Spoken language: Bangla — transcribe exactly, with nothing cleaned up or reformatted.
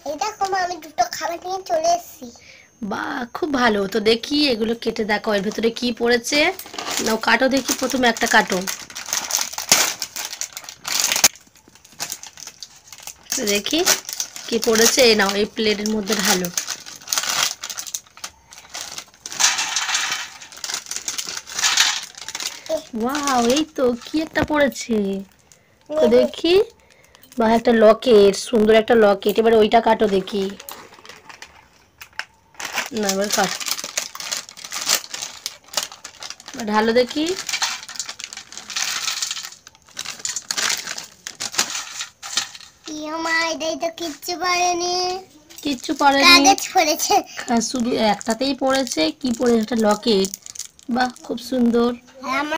এই দেখো মা, আমি দুটো খাবার নিয়ে চলে এসেছি। বাহ, খুব ভালো তো। দেখি এগুলো কেটে দেখো এর ভেতরে কি পড়েছে। নাও কাটো দেখি, প্রথমে একটা কাটো। দেখি কি পড়েছে। এই নাও, এই প্লেটের মধ্যে ঢালো। ওয়াও, এই তো কি একটা পড়েছে। তো নেবে? দেখি। বা একটা লকেট, সুন্দর একটা লকেট। এবার ওইটা কাটো দেখি। না, এবার কাট, ঢালো দেখি। ইয়ে মা, এটাই তো কিচ্ছু পারেনি। কিচ্ছু পড়েনি। কাগজ পড়েছে। শুধু একটাতেই পড়েছে। কি পড়েছে? একটা লকেট। বাহ, খুব সুন্দর। আর আমরা